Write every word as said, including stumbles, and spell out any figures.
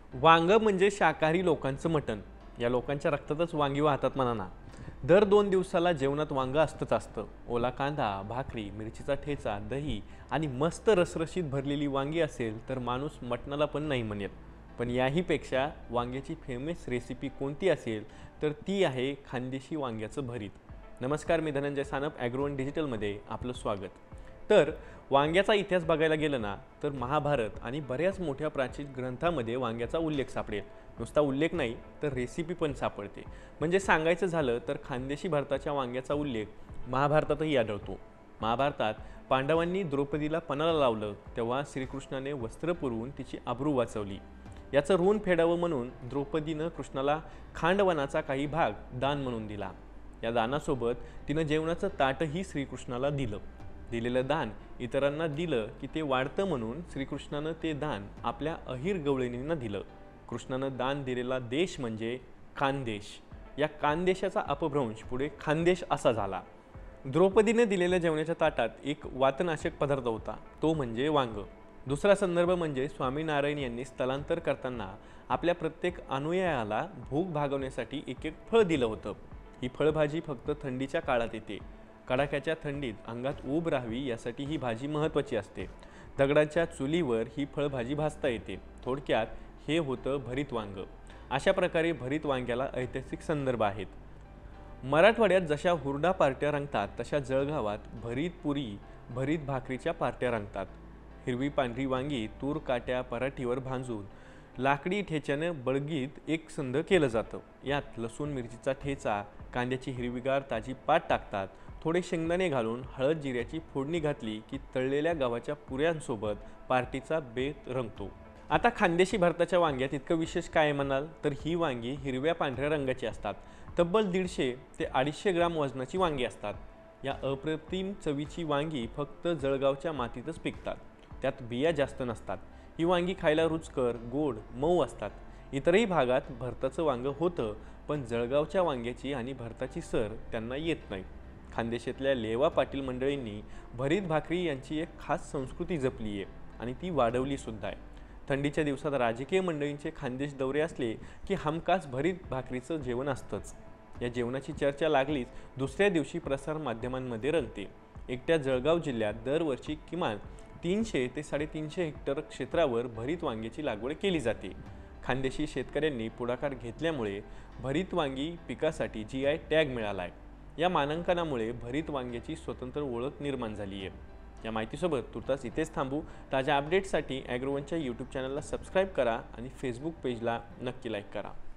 वांग म्हणजे शाकाहारी लोकांचं मटण. या लोकांच्या रक्तातच वांगी वाहतात म्हणा ना. दर दोन दिवसाला जेवणात वांग असतंच असतं. ओला कांदा, भाकरी, मिरचीचा ठेचा, दही आणि मस्त रसरशीत भरलेली वांगी असेल तर माणूस मटणाला पण नाही म्हणेल. पण याहीपेक्षा वांग्याची फेमस रेसिपी कोणती असेल तर ती आहे खानदेशी वांग्याचं भरीत. नमस्कार, मी धनंजय सानप, ॲग्रो वन डिजिटलमध्ये आपलं स्वागत. तर वांग्याचा इतिहास बघायला गेलं ना तर महाभारत आणि बऱ्याच मोठ्या प्राचीन ग्रंथामध्ये वांग्याचा उल्लेख सापडेल. नुसता उल्लेख नाही तर रेसिपी पण सापडते. म्हणजे सांगायचं झालं तर खानदेशी भारताच्या वांग्याचा उल्लेख महाभारतातही आढळतो. महाभारतात पांडवांनी द्रौपदीला पणाला लावलं तेव्हा श्रीकृष्णाने वस्त्र पुरवून तिची आबरू वाचवली. याचं ऋण फेडावं म्हणून द्रौपदीनं कृष्णाला खांडवनाचा काही भाग दान म्हणून दिला. या दानासोबत तिनं जेवणाचं ताटही श्रीकृष्णाला दिलं. दिलेलं दान इतरांना दिलं की ते वाढतं म्हणून श्रीकृष्णानं ते दान आपल्या अहिर गवळणींना दिलं. कृष्णानं दान दिलेला देश म्हणजे खानदेश. या खानदेशाचा अपभ्रंश पुढे खानदेश असा झाला. द्रौपदीने दिलेल्या जेवणाच्या ताटात एक वातनाशक पदार्थ होता, तो म्हणजे वांग. दुसरा संदर्भ म्हणजे स्वामीनारायण यांनी स्थलांतर करताना आपल्या प्रत्येक अनुयायाला भूक भागवण्यासाठी एक एक फळ दिलं होतं. ही फळभाजी फक्त थंडीच्या काळात येते. कडाक्याच्या थंडीत अंगात ऊब राहावी यासाठी ही भाजी महत्त्वाची असते. दगडाच्या चुलीवर ही फळभाजी भाजता येते. थोडक्यात हे होतं भरीत वांग. अशा प्रकारे भरीत वांग्याला ऐतिहासिक संदर्भ आहेत. मराठवाड्यात जशा हुरडा पार्ट्या रंगतात तशा जळगावात भरीत पुरी, भरीत भाकरीच्या पार्ट्या रंगतात. हिरवी पांढरी वांगी तूर काट्या पराठीवर भाजून लाकडी ठेच्यानं बळगीत एक संध केलं जातं. यात लसूण मिरचीचा ठेचा, कांद्याची हिरवीगार ताजी पात टाकतात. थोडे शेंगदाणे घालून हळद जिऱ्याची फोडणी घातली की तळलेल्या गव्हाच्या पुऱ्यांसोबत पार्टीचा बेत रंगतो. आता खानदेशी भारताच्या वांग्यात इतकं विशेष काय म्हणाल तर ही वांगी हिरव्या पांढऱ्या रंगाची असतात. तब्बल दीडशे ते अडीचशे ग्राम वजनाची वांगी असतात. या अप्रतिम चवीची वांगी फक्त जळगावच्या मातीतच पिकतात. त्यात बिया जास्त नसतात. ही वांगी खायला रुचकर, गोड, मऊ असतात. इतरही भागात भरताचं वांग होतं पण जळगावच्या वांग्याची आणि भरताची सर त्यांना येत नाही. खानदेशातल्या लेवा पाटील मंडळींनी भरीत भाकरी यांची एक खास संस्कृती जपली आहे आणि ती वाढवली सुद्धा आहे. थंडीच्या दिवसात राजकीय मंडळींचे खानदेश दौरे असले की हमखास भरीत भाकरीचं जेवण असतंच. या जेवणाची चर्चा लागलीच दुसऱ्या दिवशी प्रसार माध्यमांमध्ये रंगते. एकट्या जळगाव जिल्ह्यात दरवर्षी किमान तीनशे ते साडेतीनशे हेक्टर क्षेत्रावर भरीत वांग्याची लागवड केली जाते. खानदेशी शेतकऱ्यांनी पुढाकार घेतल्यामुळे भरीत वांगी पिकासाठी जी आय टॅग मिळाला आहे. या मानांकनामुळे भरीत वांग्याची स्वतंत्र ओळख निर्माण झाली आहे. या माहितीसोबत तुर्तास इथेच थांबू. ताज्या अपडेट्ससाठी ॲग्रोवनच्या यूट्यूब चॅनलला सबस्क्राईब करा आणि फेसबुक पेजला नक्की लाईक करा.